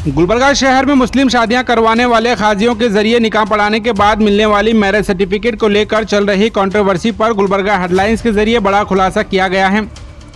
गुलबर्गा शहर में मुस्लिम शादियां करवाने वाले खाजियों के जरिए निकाह पढ़ाने के बाद मिलने वाली मैरिज सर्टिफिकेट को लेकर चल रही कंट्रोवर्सी पर गुलबर्गा हेडलाइंस के जरिए बड़ा खुलासा किया गया है।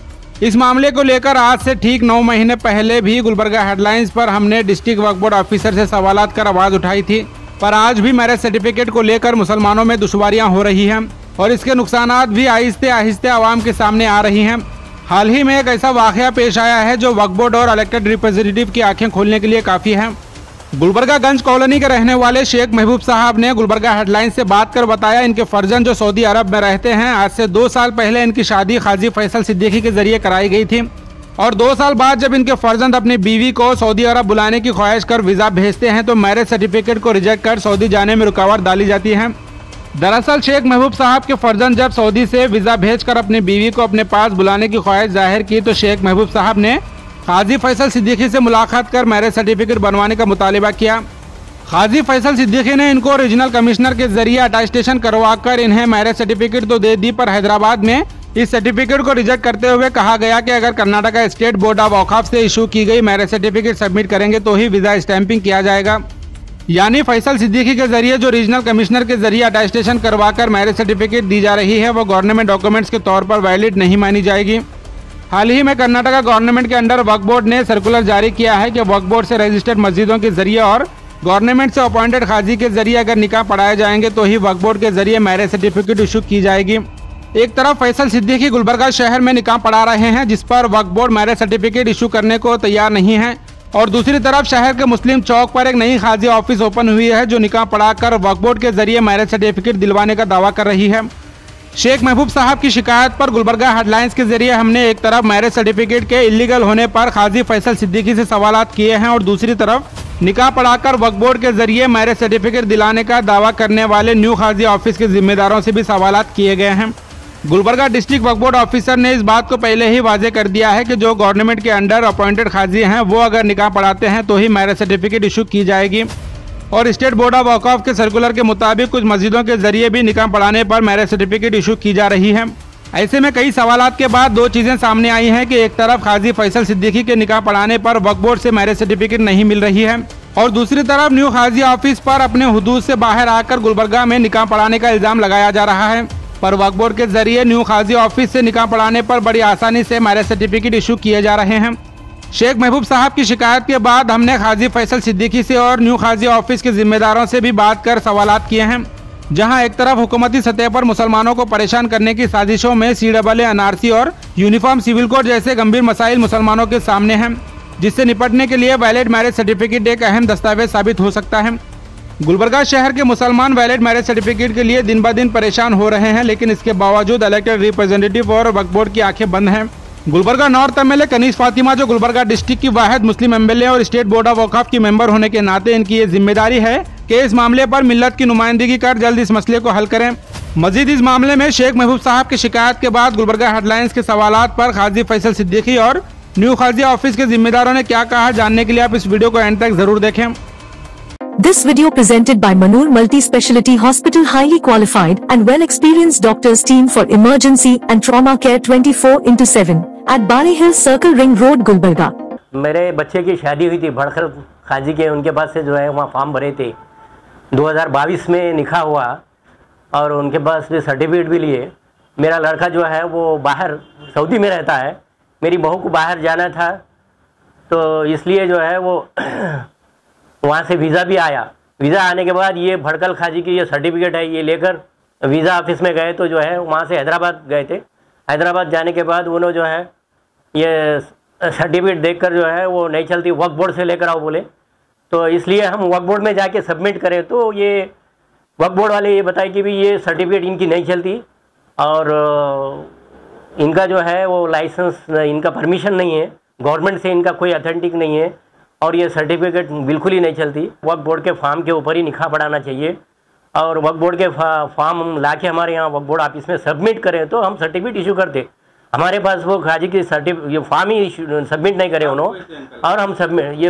इस मामले को लेकर आज से ठीक 9 महीने पहले भी गुलबर्गा हेडलाइंस पर हमने डिस्ट्रिक्ट वक्फ बोर्ड ऑफिसर से सवालात कर आवाज़ उठाई थी, पर आज भी मैरिज सर्टिफिकेट को लेकर मुसलमानों में दुश्वारियां हो रही हैं और इसके नुकसानात भी आहिस्ते आहिस्ते आवाम के सामने आ रही हैं। हाल ही में एक ऐसा वाक़या पेश आया है जो वक्फ बोर्ड और इलेक्टेड रिप्रेजेंटेटिव की आंखें खोलने के लिए काफ़ी है। गुलबर्गा गंज कॉलोनी के रहने वाले शेख महबूब साहब ने गुलबर्गा हेडलाइन से बात कर बताया, इनके फर्जंद जो सऊदी अरब में रहते हैं, आज से 2 साल पहले इनकी शादी काजी फैसल सिद्दीकी के जरिए कराई गई थी और 2 साल बाद जब इनके फर्जंद अपनी बीवी को सऊदी अरब बुलाने की ख्वाहिश कर वीज़ा भेजते हैं तो मैरिज सर्टिफिकेट को रिजेक्ट कर सऊदी जाने में रुकावट डाली जाती है। दरअसल शेख महबूब साहब के फर्जंद जब सऊदी से वीज़ा भेजकर अपनी बीवी को अपने पास बुलाने की ख्वाहिश जाहिर की तो शेख महबूब साहब ने काजी फैसल सिद्दीकी से मुलाकात कर मैरिज सर्टिफिकेट बनवाने का मुतालिबा किया। काजी फैसल सिद्दीकी ने इनको रीजनल कमिश्नर के जरिए अटेस्टेशन करवाकर इन्हें मैरिज सर्टिफिकेट तो दे दी, पर हैदराबाद में इस सर्टिफिकेट को रिजेक्ट करते हुए कहा गया कि अगर Karnataka state board of Auqaf से इशू की गई मैरिज सर्टिफिकेट सबमिट करेंगे तो ही वीज़ा स्टैंपिंग किया जाएगा। यानी फैसल सिद्दीकी के जरिए जो रीजनल कमिश्नर के जरिए अटेस्टेशन करवाकर मैरिज सर्टिफिकेट दी जा रही है वो गवर्नमेंट डॉक्यूमेंट्स के तौर पर वैलिड नहीं मानी जाएगी। हाल ही में कर्नाटका गवर्नमेंट के अंडर वक्फ बोर्ड ने सर्कुलर जारी किया है कि वक्फ बोर्ड से रजिस्टर्ड मस्जिदों के जरिए और गवर्नमेंट से अपॉइंटेड काजी के जरिए अगर निकाह पढ़ाए जाएंगे तो ही वक्फ बोर्ड के जरिए मैरिज सर्टिफिकेट इशू की जाएगी। एक तरफ फैसल सिद्दीकी गुलबर्गा शहर में निकाह पढ़ा रहे हैं जिस पर Waqf board marriage certificate issue करने को तैयार नहीं है, और दूसरी तरफ शहर के मुस्लिम चौक पर एक नई काजी ऑफिस ओपन हुई है जो निकाह पढ़ाकर वक्फ बोर्ड के जरिए मैरिज सर्टिफिकेट दिलवाने का दावा कर रही है। शेख महबूब साहब की शिकायत पर गुलबर्गा हेडलाइंस के जरिए हमने एक तरफ मैरिज सर्टिफिकेट के इलीगल होने पर काजी फैसल सिद्दीकी से सवालात किए हैं और दूसरी तरफ निकाह पढ़ाकर वक्फ बोर्ड के जरिए मैरिज सर्टिफिकेट दिलाने का दावा करने वाले न्यू काजी ऑफिस के जिम्मेदारों से भी सवालात किए गए हैं। Gulbarga district Waqf board officer ने इस बात को पहले ही वाजे कर दिया है कि जो गवर्नमेंट के अंडर अपॉइंटेड काजी हैं वो अगर निकाह पढ़ाते हैं तो ही मैरिज सर्टिफिकेट इशू की जाएगी, और स्टेट बोर्ड ऑफ औकाफ के सर्कुलर के मुताबिक कुछ मस्जिदों के जरिए भी निकाह पढ़ाने पर मैरिज सर्टिफिकेट इशू की जा रही है। ऐसे में कई सवालात के बाद 2 चीज़ें सामने आई हैं कि एक तरफ काजी फैसल सिद्दीकी के निकाह पढ़ाने पर वक्फ बोर्ड से मैरिज सर्टिफिकेट नहीं मिल रही है और दूसरी तरफ न्यू काजी ऑफिस पर अपने हुदूद से बाहर आकर गुलबर्गा में निकाह पढ़ाने का इल्ज़ाम लगाया जा रहा है, पर वक्फ बोर्ड के जरिए न्यू काजी ऑफिस से निकाह पढ़ाने पर बड़ी आसानी से मैरिज सर्टिफिकेट इशू किए जा रहे हैं। शेख महबूब साहब की शिकायत के बाद हमने काजी फैसल सिद्दीकी से और न्यू काजी ऑफिस के जिम्मेदारों से भी बात कर सवालात किए हैं, जहां एक तरफ हुकूमती सतह पर मुसलमानों को परेशान करने की साजिशों में CAA, NRC और यूनिफॉर्म सिविल कोड जैसे गंभीर मसाइल मुसलमानों के सामने हैं, जिससे निपटने के लिए वैलिड मैरिज सर्टिफिकेट एक अहम दस्तावेज साबित हो सकता है। गुलबर्गा शहर के मुसलमान वैलिड मैरिज सर्टिफिकेट के लिए दिन ब दिन परेशान हो रहे हैं, लेकिन इसके बावजूद इलेक्टेड रिप्रेजेंटेटिव और वक्फ बोर्ड की आंखें बंद हैं। गुलबर्गा नॉर्थ MLA कनीज फातिमा, जो गुलबर्गा डिस्ट्रिक्ट की वाहिद मुस्लिम MLA और स्टेट बोर्ड ऑफ औकाफ की मेंबर होने के नाते इनकी ये जिम्मेदारी है कि इस मामले पर मिल्लत की नुमाइंदगी कर जल्द इस मसले को हल करें। मजीद इस मामले में शेख महबूब साहब की शिकायत के बाद गुलबर्गा हेडलाइंस के सवालात पर काजी फैसल सिद्दीकी और न्यू काजी ऑफिस के जिम्मेदारों ने क्या कहा, जानने के लिए आप इस वीडियो को एंड तक जरूर देखें। This video presented by Manur Multi-Speciality Hospital, highly qualified and well-experienced doctors team for emergency and trauma care 24/7 at Bari Hill Circle Ring Road, Gulbarga. मेरे बच्चे की शादी हुई थी भड़खल खाजी के, उनके पास से जो है वहाँ फॉर्म भरे थे। 2022 में निकाह हुआ और उनके पास से सर्टिफिकेट भी लिए। मेरा लड़का जो है वो बाहर सऊदी में रहता है, मेरी बहू को बाहर जाना था तो इसलिए जो है वो वहाँ से वीज़ा भी आया। वीज़ा आने के बाद ये भड़कल खाजी की ये सर्टिफिकेट है, ये लेकर वीज़ा ऑफिस में गए तो जो है वहाँ से हैदराबाद गए थे। हैदराबाद जाने के बाद उन्होंने जो है ये सर्टिफिकेट देखकर जो है वो नहीं चलती, वक्फ बोर्ड से लेकर आओ बोले, तो इसलिए हम वक्फ बोर्ड में जाके सबमिट करें तो ये वक्फ बोर्ड वाले ये बताए कि भी ये सर्टिफिकेट इनकी नहीं चलती और इनका जो है वो लाइसेंस, इनका परमिशन नहीं है, गवर्नमेंट से इनका कोई अथेंटिक नहीं है और ये सर्टिफिकेट बिल्कुल ही नहीं चलती। वक्फ बोर्ड के फॉर्म के ऊपर ही निकाह पढ़ाना चाहिए और वक्फ बोर्ड के फॉर्म हम ला के हमारे यहाँ वक्फ बोर्ड ऑफिस में सबमिट करें तो हम सर्टिफिकेट इशू करते। हमारे पास वो खाजी की ये फॉर्म ही सबमिट नहीं करे उन्होंने और हम सबमिट ये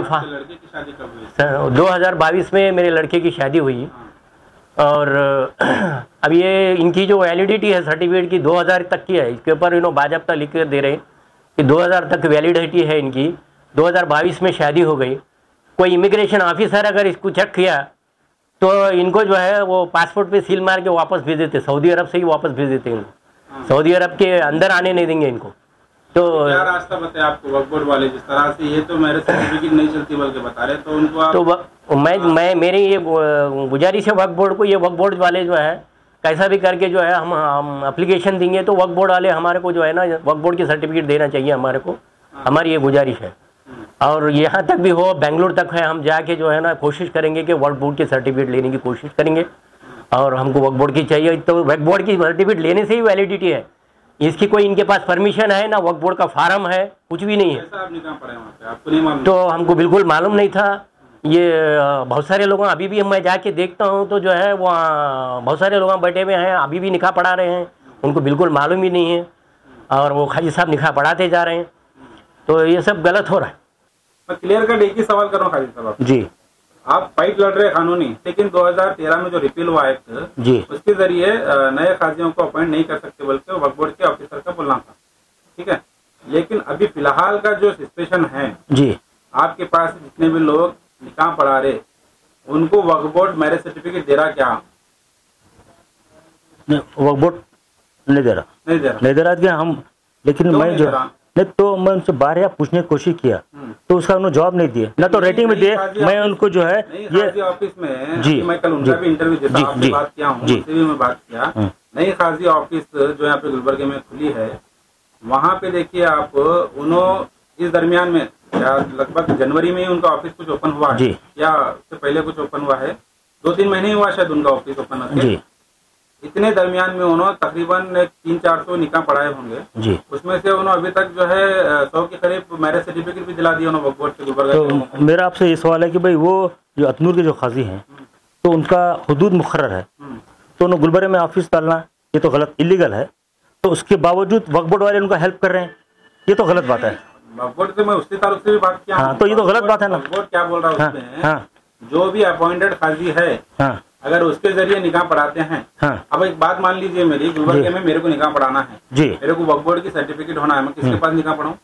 2022 में मेरे लड़के की शादी हुई और अब ये इनकी जो वैलिडिटी है सर्टिफिकेट की 2000 तक की है। इसके ऊपर इन्होंने बाज़ाब्ता लिख कर दे रहे हैं कि 2000 तक वैलिडिटी है इनकी। 2022 में शादी हो गई कोई इमिग्रेशन ऑफिसर अगर इसको चेक किया तो इनको जो है वो पासपोर्ट पे सील मार के वापस भेज देते, सऊदी अरब से ही वापस भेज देते इनको, सऊदी अरब के अंदर आने नहीं देंगे इनको। तो क्या रास्ता बताया आपको वक्फ बोर्ड वाले, जिस तरह से ये तो मेरे सर्टिफिकेट नहीं चलती बल्कि बता रहे, तो उनको आप... तो मैं मेरी ये गुजारिश है वक्फ बोर्ड को, ये वक्फ बोर्ड वाले जो है कैसा भी करके जो है हम एप्लीकेशन देंगे तो वक्फ बोर्ड वाले हमारे को जो है ना वक्फ बोर्ड की सर्टिफिकेट देना चाहिए हमारे को, हमारी ये गुजारिश है। और यहाँ तक भी हो, बेंगलुरु तक है, हम जाके जो है ना कोशिश करेंगे कि वक्फ बोर्ड की सर्टिफिकेट लेने की कोशिश करेंगे, और हमको वक्फ बोर्ड की चाहिए। तो वक्फ बोर्ड की सर्टिफिकेट लेने से ही वैलिडिटी है, इसकी कोई इनके पास परमिशन है ना, वक्फ बोर्ड का फार्म है, कुछ भी नहीं है। आपको नहीं मालूम? तो हमको बिल्कुल मालूम नहीं था। ये बहुत सारे लोग अभी भी मैं जाके देखता हूँ तो जो है वहाँ बहुत सारे लोग बैठे हुए हैं, अभी भी निकाह पढ़ा रहे हैं, उनको बिल्कुल मालूम ही नहीं है, और वो खाजी साहब निकाह पढ़ाते जा रहे हैं, तो ये सब गलत हो रहा है। मैं क्लियर कट एक ही सवाल कर रहा हूँ खाजी साहब जी, आप फाइट लड़ रहे कानूनी, लेकिन 2013 में जो रिपील हुआ एक्ट जी, उसके जरिए नए काजियों को अपॉइंट नहीं कर सकते बल्कि वक्फ बोर्ड के ऑफिसर का बोलना था, ठीक है। लेकिन अभी फिलहाल का जो सिचुएशन है जी, आपके पास जितने भी लोग निकाह पढ़ा रहे उनको वक्फ बोर्ड मैरिज सर्टिफिकेट दे रहा क्या? वक्फ बोर्ड नहीं दे रहा कि हम, लेकिन मैं जो नहीं, तो मैं उनसे बार पूछने की कोशिश किया तो उसका उन्होंने जवाब नहीं दिया, ना तो रेटिंग में दिए। मैं उनको जो है ये ऑफिस में जी, मैं कल उनका भी इंटरव्यू देता हूँ, आपसे बात किया हूँ, उनसे भी मैं बात किया। नई काजी ऑफिस जो यहाँ पे गुलबर्गे में खुली है, वहाँ पे देखिए आप, उन्होंने इस दरमियान में या लगभग जनवरी में ही उनका ऑफिस कुछ ओपन हुआ है, या उससे पहले कुछ ओपन हुआ है, 2-3 महीने हुआ शायद उनका ऑफिस ओपन होकर। इतने दरमियान में उन्होंने तकरीबन 300-400 निकाह पढ़ाए होंगे जी। उसमें से उन्होंने अभी तक जो है 100 के करीब मैरिज सर्टिफिकेट भी दिला दिया उन्होंने वक्फ बोर्ड के गुलबर्गा। तो मेरा आपसे ये सवाल है कि भाई वो जो अतनूर के जो काजी हैं तो उनका हुदूद मुकर्रर है, तो उन्होंने गुलबर्गा में ऑफिस डालना ये तो गलत, इलीगल है, तो उसके बावजूद वक्फ बोर्ड वाले उनका हेल्प कर रहे हैं, ये तो गलत बात है। वक्फ बोर्ड से मैं उसके ताल्लुक से भी बात किया। हाँ, तो ये तो गलत बात है ना। वक्फ बोर्ड क्या बोल रहा है उसमें, जो भी अपॉइंटेड काजी है अगर उसके जरिए निकाह पढ़ाते हैं, अब एक बात मान लीजिए मेरी, गुलबर्गे में मेरे को निकाह पढ़ाना है जी, मेरे को वक्फ बोर्ड की सर्टिफिकेट होना है, मैं किसके पास निकाह पढ़ाऊं?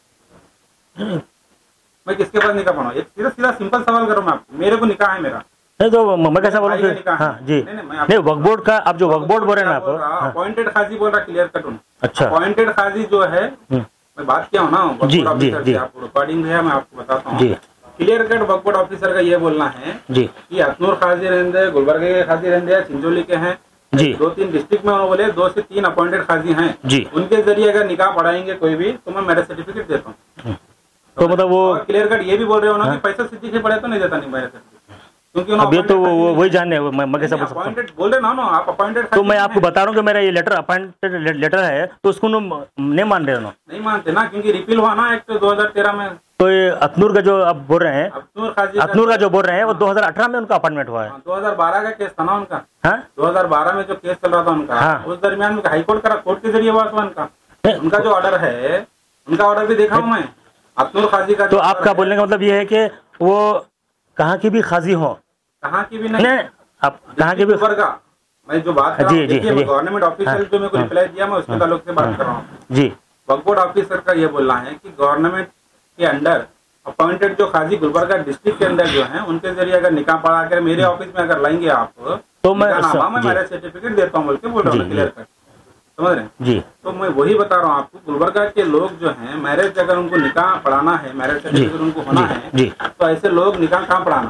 मैं किसके पास निकाह पढ़ाऊं? एक सीधा सिंपल सवाल करूं मैं आपको, मेरे को निकाह है मेरा, नहीं तो मैं कैसा बोलूं जी, नहीं वक्फ बोर्ड का, आप जो वक्फ बोर्ड बोल रहे हैं आप अपॉइंटेड काजी बोल रहा, क्लियर कट हूँ। अच्छा, अपॉइंटेड काजी जो है, मैं बात किया हूँ ना वक्फ बोर्ड ऑफिसर से, आपको रिकॉर्डिंग है, मैं आपको बताता हूँ। Clear cut Waqf board officer का ये बोलना है जी कि अतनूर काजी रहंदे, गुलबर्गे के काजी रहंदे, चिंचोली के हैं जी, 2-3 डिस्ट्रिक्ट में उन्होंने बोले 2 से 3 अपॉइंटेड काजी हैं जी, उनके जरिए अगर निकाह पढ़ाएंगे कोई भी तो मैं मैरिज सर्टिफिकेट देता हूँ। तो मतलब वो क्लियर कट ये भी बोल रहे हो ना कि पैसा सिद्धि के पड़े तो नहीं देता नहीं मैरिज सर्टिफिकेट, क्योंकि अब ये तो वही जानने मैं कैसा बोल सकता हूँ? बोल रहे ना आप अपॉइंटेड, तो मैं आपको बता रहा हूँ कि मेरा ये लेटर अपॉइंटेड लेटर है, तो उसको नहीं मान रहे हो? नहीं मानते ना, क्योंकि रिपील हुआ ना एक्ट 2013 में। तो ये अतनूर का जो आप बोल रहे हैं, अतनूर का जो बोल रहे हैं वो 2018 में उनका अपॉइंटमेंट हुआ है। 2012 का केस था ना उनका, 2012 में जो केस चल रहा था उनका, उस दरमियान में हाईकोर्ट का कोर्ट के जरिए हुआ था उनका जो ऑर्डर है, उनका ऑर्डर भी देखा हूँ मैं अतनूर काजी का। तो आपका बोलने का मतलब ये है कि वो कहाँ की भी काजी हो, कहाँ की भी नहीं, आप कहाँ के भी, मैं जो बात कर रहा हूँ गवर्नमेंट ऑफिशियल जो मेरे को रिप्लाई दिया, मैं उसके ताल्लुक से बात कर रहा हूँ जी। वक्फ बोर्ड ऑफिसर का ये बोलना है कि गवर्नमेंट के अंडर अपॉइंटेड जो काजी गुलबर्गा डिस्ट्रिक्ट के अंदर जो है उनके जरिए अगर निकाह पढ़ा कर मेरे ऑफिस में अगर लाएंगे आप तो मैं मैरिज सर्टिफिकेट देता हूँ बोल के बोल रहा हूँ, क्लियर कट, समझ रहे हैं जी। तो मैं वही बता रहा हूँ आपको, गुलबर्गा के लोग जो हैं मैरिज अगर उनको निकाह पढ़ाना है, मैरिज सर्टिफिकेट उनको होना है, तो ऐसे लोग निकाह कहाँ पढ़ाना?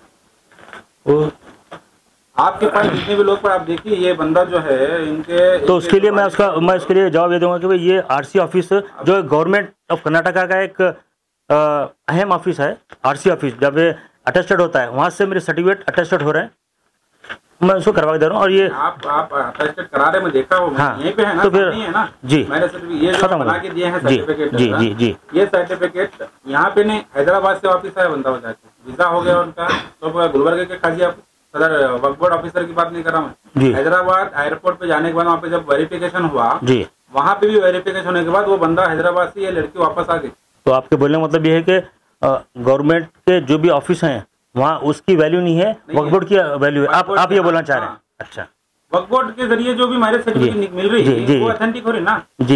आपके पास जितने भी लोग पर आप देखिए, ये बंदा जो है इनके, तो उसके लिए मैं उसके लिए जवाब दे दूंगा कि भाई ये आरसी ऑफिस जो गवर्नमेंट ऑफ कर्नाटका का एक अहम ऑफिस है, आरसी ऑफिस, जब ये अटेस्टेड होता है वहां से मेरे सर्टिफिकेट अटेस्टेड हो रहे हैं, मैं उसको करवा के दे रहा हूँ। और ये आप अटेस्टेड करा रहे, मैं देखा वो यहीं पे है ना, तो फिर नहीं है ना जी, मैंने ये जो बना के दिए हैं सर्टिफिकेट जी जी जी, ये सर्टिफिकेट यहाँ पे नहीं, हैदराबाद से वापिस आया बंदा हो जाके, वीजा हो गया उनका, तो गुलबर्गे के काजी आप सदर वक्फ बोर्ड ऑफिसर की बात नहीं कर रहा मैं, हैदराबाद एयरपोर्ट पे जाने के बाद वहाँ पे जब वेरिफिकेशन हुआ जी, वहाँ पे भी वेरिफिकेशन होने के बाद वो बंदा हैदराबाद से ये लड़की वापस आ गई। तो आपके बोलने का मतलब ये है कि गवर्नमेंट के जो भी ऑफिस हैं वहाँ उसकी वैल्यू नहीं है, वक्फ बोर्ड की वैल्यू है, आप ये बोलना चाह रहे हैं? अच्छा, वक्फ बोर्ड के जरिए जो भी मैरिज सर्टिफिकेट मिल रही है वो ऑथेंटिक हो रही ना जी।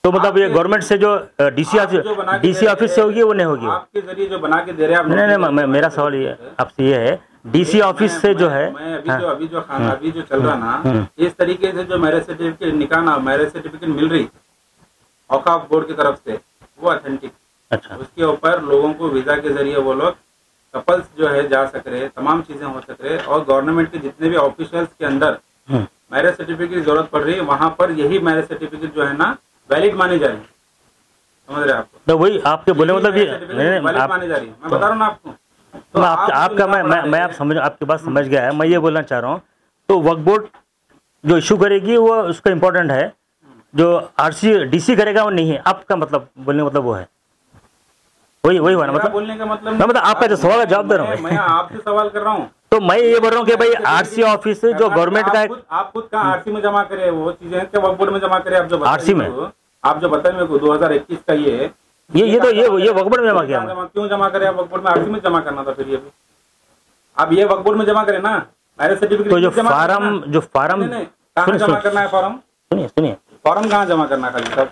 तो मतलब ये गवर्नमेंट से जो डीसी ऑफिस से होगी वो नहीं होगी? आपके जरिए जो बना के दे रहे हैं नहीं, मेरा सवाल ये आपसे ये है, डीसी ऑफिस से जो है अभी जो चल रहा ना, इस तरीके से जो मैरिज सर्टिफिकेट निकालना, मैरिज सर्टिफिकेट मिल रही औकाफ बोर्ड की तरफ से, वो ऑथेंटिक। अच्छा, उसके ऊपर लोगों को वीजा के जरिए वो लोग कपल्स जो है जा सक रहे, तमाम चीजें हो सक रहे, और गवर्नमेंट के जितने भी ऑफिशियल्स के अंदर मैरिज सर्टिफिकेट की जरूरत पड़ रही है, वहाँ पर यही मैरिज सर्टिफिकेट जो है ना वैलिड मानी जा रही है। समझ रहे हैं आपको? तो वही आपके बोले मतलब ये वैलिड मानी जा रही है, मैं बता रहा हूँ ना आपको। तो आपका मैं आप समझ, आपकी बात समझ गया है। मैं ये बोलना चाह रहा हूँ, तो वक्फ बोर्ड जो इशू करेगी वो उसका इम्पोर्टेंट है, जो आरसी डीसी करेगा वो नहीं है। आपका मतलब बोलने का मतलब वो है, वही हुआ ना? मतलब बोलने का मतलब आपका जो सवाल है जवाब दे रहा हूँ मैं आपसे सवाल कर रहा हूँ। तो मैं ये बोल रहा हूँ कि भाई आरसी ऑफिस जो गवर्नमेंट का आप खुद कहाँ आरसी में जमा करे, वो चीजें वक्फ बोर्ड में जमा करे। आप जो आरसी में आप जो बताए मेरे को 2021 का ये वक्फ बोर्ड में जमा किया। क्यों जमा करे आप वक्फ बोर्ड में? आरसी में जमा करना था फिर ये भी। आप ये वक्फ बोर्ड में जमा करें ना मैरिज सर्टिफिकेट। तो जो फार्म कहाँ जमा करना है? फॉर्म सुनिए फॉर्म कहाँ जमा करना है? खाली सब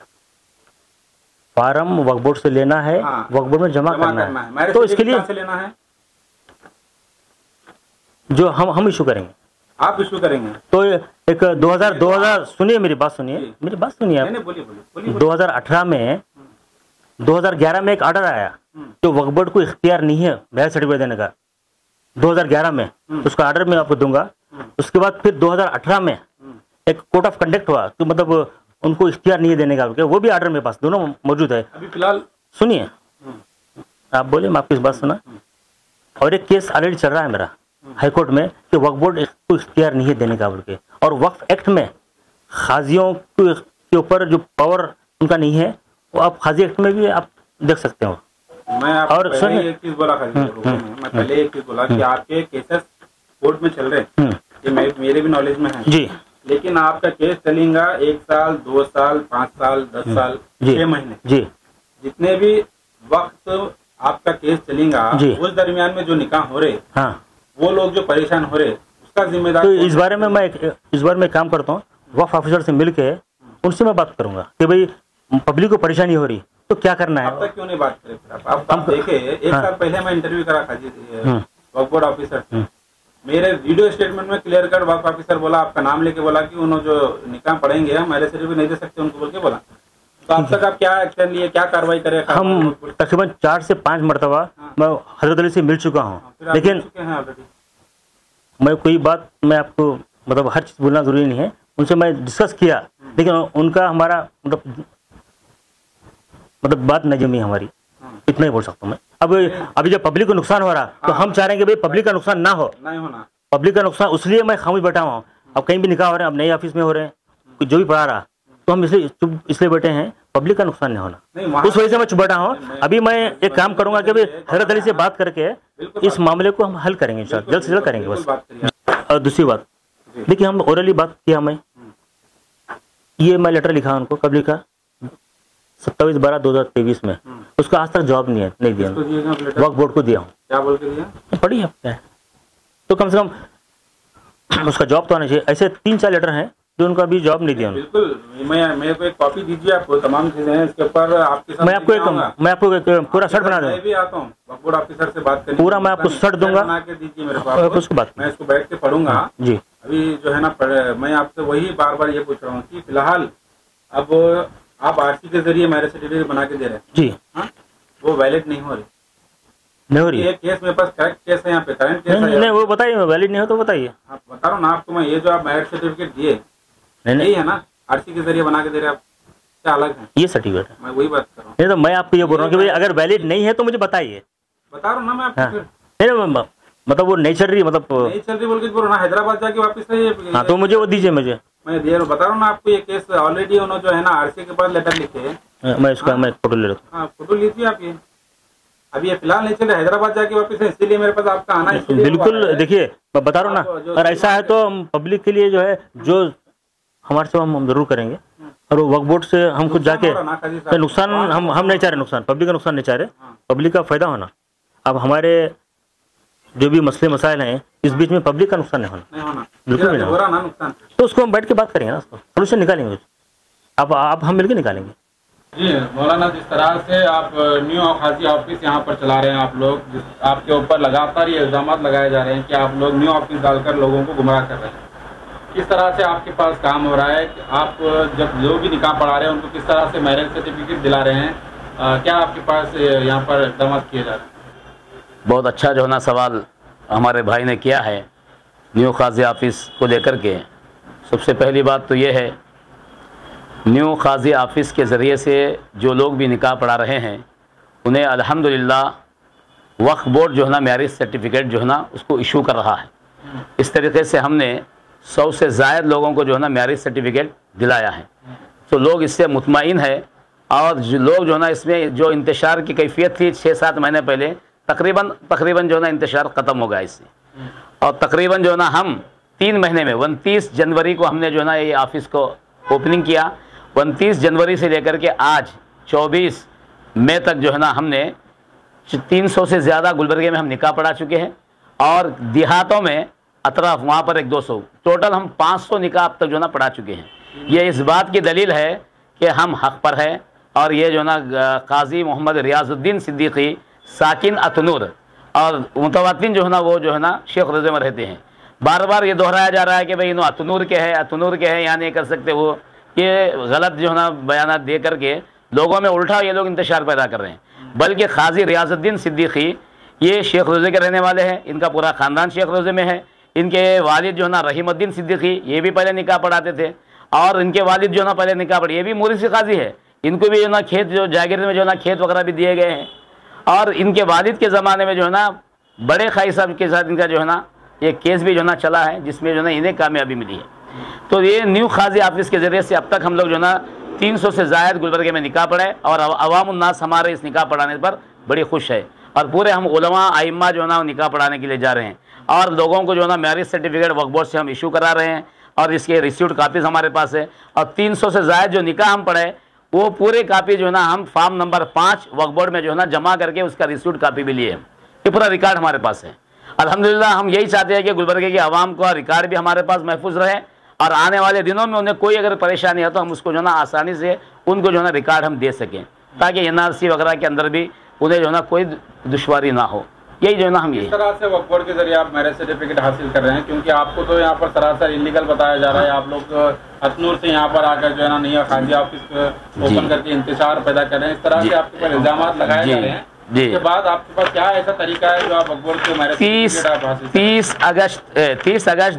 फार्म वक्फ बोर्ड से लेना है, वक्फ बोर्ड में जमा करना है। तो इसके लिए लेना है जो हम इशू करेंगे, आप इशू करेंगे। तो एक 2000 सुनिए मेरी बात सुनिए आप। 2018 में 2011 में एक ऑर्डर आया जो वक्फ बोर्ड को इख्तियार नहीं है मैरिज सर्टिफिकेट देने का, 2011 में। उसका ऑर्डर मैं आपको दूंगा। उसके बाद फिर 2018 में एक कोड ऑफ कंडक्ट हुआ, तो मतलब उनको इख्तियार नहीं देने का, वो भी ऑर्डर मेरे पास दोनों मौजूद है। अभी फिलहाल सुनिए, आप बोले, मैं आपकी इस बात सुना। और एक केस ऑलरेडी चल रहा है मेरा हाई कोर्ट में कि वक्फ बोर्ड को इख्तियार नहीं है देने का बोल के, और वक्फ एक्ट में खाजियों के ऊपर जो पावर उनका नहीं है, वो आप खाजी एक्ट में भी आप देख सकते हो। मैं और पहले एक चीज बोला मैं पहले एक चीज बोला कि आपके केसेस कोर्ट में चल रहे हैं, ये मेरे भी नॉलेज में है जी, लेकिन आपका केस चलेगा 1 साल 2 साल 5 साल 10 साल 6 महीने जी, जितने भी वक्त आपका केस चलेगा, उस दरमियान में जो निकाह हो रहे, हाँ, वो लोग जो परेशान हो रहे, उसका जिम्मेदार। तो इस बारे में मैं काम करता हूँ, वक्फ ऑफिसर से मिलके उनसे मैं बात करूंगा कि भाई पब्लिक को परेशानी हो रही तो क्या करना है। अब तक क्यों नहीं बात करे? आप देखे 1 साल पहले मैं इंटरव्यू करा खाजी वक्फ बोर्ड ऑफिसर, मेरे वीडियो स्टेटमेंट में क्लियर कट वक्फ ऑफिसर बोला, आपका नाम लेके बोला कि उन्होंने जो निकाह पढ़ेंगे हम मैरिज सर्टिफिकेट नहीं दे सकते उनको बोल के बोला। तो अब तक आप क्या एक्शन लिए, क्या कार्रवाई करे? हम तकरीबन 4 से 5 मरतबा मैं हजरत अली से मिल चुका हूँ, लेकिन मैं कोई बात मैं आपको मतलब हर चीज़ बोलना जरूरी नहीं है, उनसे मैं डिस्कस किया, लेकिन उनका हमारा मतलब बात नहीं जमी हमारी, इतना ही बोल सकता हूँ मैं। अब अभी जब पब्लिक को नुकसान हो रहा तो हम चाह रहे हैं कि भाई पब्लिक का नुकसान ना हो, पब्लिक का नुकसान, इसलिए मैं खामोश बैठा हूँ। अब कहीं भी निकाह हो रहे हैं, अब नए ऑफिस में हो रहे हैं, जो भी पढ़ा रहा, तो हम इसलिए बैठे हैं पब्लिक का नुकसान नहीं होना, उस वजह से मैं चुप बैठा हूँ। अभी मैं एक काम करूंगा कि भाई हजरत अली से बात करके इस मामले को हम हल करेंगे, जल्द से जल्द करेंगे बस। और दूसरी बात देखिए, हम ओरली बात किया, मैं लेटर लिखा उनको, कब लिखा? 27/12/2023 में। उसका आज तक जवाब नहीं दिया, वक्फ बोर्ड को दिया हूँ। क्या बोल के दिया? पढ़ी है, तो कम से कम उसका जवाब तो आना चाहिए। ऐसे 3-4 लेटर हैं जो उनका भी जवाब नहीं दिया। बिल्कुल, मेरे को एक कॉपी दीजिए, आपको तमाम चीजें हैं इसके ऊपर आपके साथ। मैं आपको एक पूरा शर्ट बना दूंगा। मैं भी आता हूँ वक्फ बोर्ड ऑफिसर से बात करने, पूरा मैं आपको शर्ट दूंगा, बना के दीजिए मेरे को, उसको बात मैं इसको बैठ के पढ़ूंगा जी। अभी जो है ना, मैं आपसे वही बार ये पूछ रहा हूँ कि फिलहाल अब आप आरसी के जरिए मैरिज सर्टिफिकेट बना के दे रहे हैं जी, हाँ, वो वैलिड नहीं हो रही। ये केस मेरे पास करेक्ट केस है, यहाँ पे करंट केस है। नहीं, वो बताइए, वैलिड नहीं हो तो बताइए। आप बता रहा हूँ ना आपको मैं, ये जो आप मैरिज सर्टिफिकेट दिए नहीं है ना, आरसी के जरिए बना के दे रहे हैं, आप क्या अलग है? ये सर्टिफिकेट है, मैं वही बात कर रहा हूँ। नहीं तो मैं आपको ये बोल रहा हूँ कि भाई अगर वैलिड नहीं है तो मुझे बताइए। बता रहा हूँ ना मैं आपको। नहीं, मतलब वो नहीं चल रही, मतलब नहीं चल रही बोल के बोलो ना, हैदराबाद जाके वापस से। हाँ, तो मुझे वो दीजिए, मुझे मैं दे रहा हूँ, बता रहा हूँ ना आपको। ये केस ऑलरेडी उन्होंने जो है ना आरसी के पास लेटर लिखे, मैं इसका मैं फोटो ले लेता हूँ। फोटो लीजिए आप। ये अभी ये फिलहाल नहीं चल रहा, हैदराबाद जाके वापस है, इसीलिए मेरे पास आपका आना। बिल्कुल, देखिए मैं बता रहा हूँ ना, अगर ऐसा है तो हम पब्लिक के लिए जो है, जो हमारे से हम जरूर करेंगे। और वो वक्फ बोर्ड से हम खुद जाके नुकसान हम नहीं चाह रहे, नुकसान पब्लिक का नुकसान नहीं चाह रहे, पब्लिक का फायदा होना। अब हमारे जो भी मसले मसाइल हैं, इस बीच में पब्लिक का नुकसान नहीं होना, बिल्कुल नहीं होना। तो उसको हम बैठ के बात करेंगे ना, उसको सोल्यूशन निकालेंगे। अब हम मिलकर निकालेंगे। जी मौलाना, जिस तरह से आप न्यू खाजी ऑफिस यहाँ पर चला रहे हैं, आप लोग आपके ऊपर लगातार ये इल्जाम लगाए जा रहे हैं कि आप लोग न्यू ऑफिस डालकर लोगों को गुमराह कर रहे हैं, किस तरह से आपके पास काम हो रहा है? आप जब लोग भी निकाह पढ़ा रहे हैं उनको किस तरह से मैरिज सर्टिफिकेट दिला रहे हैं? क्या आपके पास यहाँ पर इक़दाम किए जा रहे हैं? बहुत अच्छा जो है ना सवाल हमारे भाई ने किया है न्यू काजी ऑफिस को लेकर के। सबसे पहली बात तो ये है, न्यू काजी ऑफिस के ज़रिए से जो लोग भी निकाह पढ़ा रहे हैं उन्हें अल्हम्दुलिल्लाह वक्फ बोर्ड जो है ना मैरिज सर्टिफिकेट जो है ना उसको इशू कर रहा है। इस तरीके से हमने 100 से ज़ायद लोगों को जो है ना मैरिज सर्टिफिकेट दिलाया है, तो लोग इससे मुतमईन है। और जो लोग जो है ना इसमें जो इंतशार की कैफियत थी 6-7 महीने पहले तकरीबन जो है ना इंतशार ख़त्म हो गया इससे। और तकरीबन जो है ना हम 3 महीने में 29 जनवरी को हमने जो है ना ये ऑफ़िस को ओपनिंग किया। 29 जनवरी से लेकर के आज 24 मई तक जो है ना हमने 300 से ज़्यादा गुलबर्गे में हम निकाह पढ़ा चुके हैं, और देहातों में अतराफ वहाँ पर 100-200, टोटल हम 500 निकाह अब तक जो है ना पढ़ा चुके हैं। ये इस बात की दलील है कि हम हक़ पर है। और ये जो है ना काजी मोहम्मद रियाजुद्दीन सिद्दीकी साकिन अतनूर और मुतवत्तिन जो है ना वो जो है ना शेख रोज़े में रहते हैं। बार बार ये दोहराया जा रहा है कि भाई इन्हों अतनूर के हैं, यहाँ नहीं कर सकते वो, ये गलत जो है ना बयान दे करके लोगों में उल्टा ये लोग इंतशार पैदा कर रहे हैं। बल्कि काजी रियाजुद्दीन सिद्दीकी ये शेख रोज़े के रहने वाले हैं, इनका पूरा ख़ानदान शेख रोज़े में है। इनके वालिद जो है ना रहीमुद्दीन सिद्दीकी ये भी पहले निकाह पढ़ाते थे, और इनके वालिद जो है ना पहले निकाह पढ़े, ये भी मुरीसी काजी है। इनको भी जो है ना खेत जो जागीर में जो है ना खेत वगैरह भी दिए गए हैं। और इनके वालिद के ज़माने में जो है ना बड़े खाई साहब के साथ इनका जो है ना ये केस भी जो है ना चला है, जिसमें जो है ना इन्हें कामयाबी मिली है। तो ये न्यू काजी ऑफिस के ज़रिए से अब तक हम लोग जो है ना 300 से ज़ायद गुलबर्गे में निकाह पढ़े, और अवामुन्नास हमारे इस निकाह पढ़ाने पर बड़ी खुश है। और पूरे हम उलमा आइम्मा जो है ना निकाह पढ़ाने के लिए जा रहे हैं, और लोगों को जो है ना मैरिज सर्टिफिकेट वक्फ बोर्ड से हम इशू करा रहे हैं, और इसके रिसीव्ड कापीज़ हमारे पास है। और 300 से ज़ायद जो निकाह हम पढ़े वो पूरे कापी जो है ना हम फार्म नंबर 5 वक्फ बोर्ड में जो है ना जमा करके उसका रिसीव्ड कापी भी लिए। ये पूरा रिकॉर्ड हमारे पास है। अल्हम्दुलिल्लाह हम यही चाहते हैं कि गुलबर्गे की आवाम का रिकॉर्ड भी हमारे पास महफूज रहे, और आने वाले दिनों में उन्हें कोई अगर परेशानी है तो हम उसको जो है ना आसानी से उनको जो है ना रिकॉर्ड हम दे सकें, ताकि NRC वगैरह के अंदर भी उन्हें जो है ना कोई दुश्वारी ना हो। यही जो है ना हम इस तरह से वक्फ बोर्ड के जरिए आप मैरिज सर्टिफिकेट हासिल कर रहे हैं, क्योंकि आपको तो यहाँ पर सरासर इलीगल बताया जा रहा है। आप लोग अतनूर से यहाँ पर आकर जो है ना नया खाजी ऑफिस ओपन करके इंतजार पैदा कर रहे हैं, इस तरह से आपके ऊपर इल्जाम लगाए जा रहे हैं। इसके बाद आपके पास क्या ऐसा तरीका है जो आप वक्फ बोर्ड के मैरिज 30 अगस्त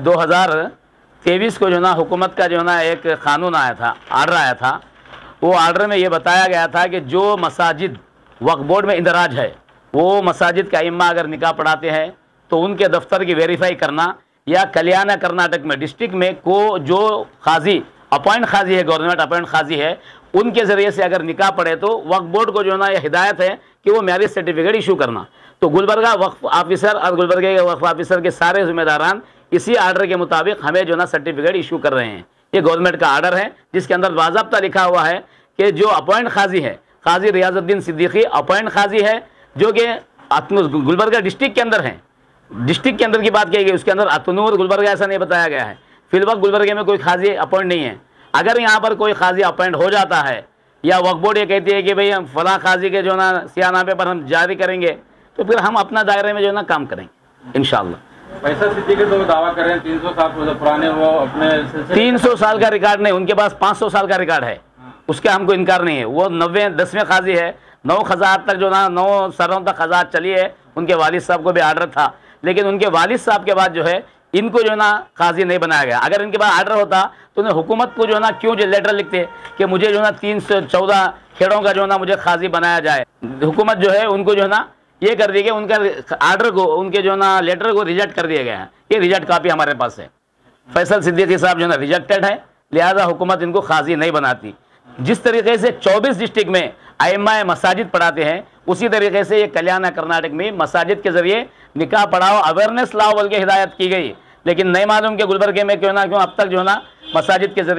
2023 को जो ना हुकूमत का जो ना एक कानून आया था, आर्डर आया था। वो आर्डर में ये बताया गया था कि जो मसाजिद वक्फ बोर्ड में इंदराज है, वो मसाजिद का इम्मा अगर निकाह पढ़ाते हैं तो उनके दफ्तर की वेरीफाई करना, या कल्याण कर्नाटक में डिस्ट्रिक्ट में को जो खाजी अपॉइंट खाजी है, गवर्नमेंट अपॉइंट खाजी है, उनके ज़रिए से अगर निकाह पढ़े तो वक्फ बोर्ड को जो ना ये हिदायत है कि वो मैरिज सर्टिफिकेट इशू करना। तो गुलबर्गा वक्फ ऑफिसर और गुलबर्गे के वक्फ ऑफिसर के सारे जिम्मेदारान इसी आर्डर के मुताबिक हमें जो ना सर्टिफिकेट इशू कर रहे हैं। ये गवर्नमेंट का आर्डर है, जिसके अंदर बाज़ाब्ता लिखा हुआ है कि जो अपॉइंट खाजी है, काजी रियाजुद्दीन सिद्दीकी अपॉइंट खाजी है, जो कि गुलबर्गा डिस्ट्रिक्ट के अंदर है। डिस्ट्रिक्ट के अंदर की बात कही गई, उसके अंदर अतनूर गुलबर्गा ऐसा नहीं बताया गया है। फिलवक्त गुलबर्गे में कोई खाजी अपॉइंट नहीं है। अगर यहाँ पर कोई खाजी अपॉइंट हो जाता है, या वक्फ बोर्ड ये कहती है कि भाई हम फलां खाजी के जो ना सियानामे पर हम जारी करेंगे, तो फिर हम अपना दायरे में जो ना काम करेंगे इंशाअल्लाह। फैसल सिद्दीकी तो दावा कर रहे हैं 300 साल पुराने, वो अपने 300 साल का रिकॉर्ड नहीं, उनके पास 500 साल का रिकॉर्ड है, उसका हमको इनकार नहीं है। वो 10वें खाजी है, 9 खजात तक जो ना 9 सरों तक खजात चली है। उनके वालिद साहब को भी आर्डर था, लेकिन उनके वालिद साहब के बाद जो है इनको जो ना काजी नहीं बनाया गया। अगर इनके पास आर्डर होता तो उन्हें हुकूमत को जो ना क्यों जो लेटर लिखते कि मुझे जो ना 314 खेड़ों का जो ना मुझे काजी बनाया जाए। हुकूमत जो है उनको जो है ना ये कर दी गई, उनका आर्डर को, उनके जो ना लेटर को रिजेक्ट कर दिया गया है। ये रिजेक्ट कापी हमारे पास है। फैसल सिद्दीकी साहब जो ना रिजेक्टेड है, लिहाजा हुकूमत इनको काजी नहीं बनाती। जिस तरीके से 24 डिस्ट्रिक्ट में आइम्मा मसाजिद पढ़ाते हैं, उसी तरीके से ये कल्याण कर्नाटक में मसाजिद के जरिए निकाह पढ़ाओ अवेयरनेस लाओ बोल के हिदायत की गई। लेकिन नहीं मालूम कि गुलबर्गे में क्यों ना क्यों अब तक जो है ना मसाजिद के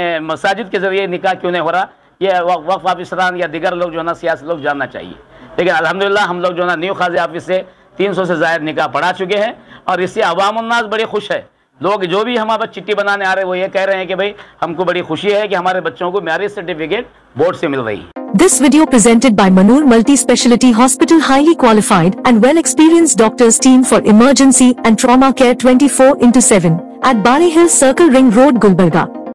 ज़रिए निकाह क्यों नहीं हो रहा। ये वक्फ ऑफिसरान या दिगर लोग जो है ना सियासी लोग जानना चाहिए। लेकिन अल्हम्दुलिल्लाह हम लोग जो है ना न्यू काजी ऑफिस से 300 से ज़ायद निकाह पढ़ा चुके हैं, और इससे अवामुन्नास बड़ी खुश है लोग जो भी हमारे पास चिट्ठी बनाने आ रहे हैं वो ये कह रहे हैं कि भाई हमको बड़ी खुशी है कि हमारे बच्चों को मैरिज सर्टिफिकेट बोर्ड से मिल रही है। This video presented by Manur Multi-Speciality Hospital, highly qualified and well-experienced doctors team for emergency and trauma care 24/7 at Bari Hill Circle Ring Road, Gulbarga.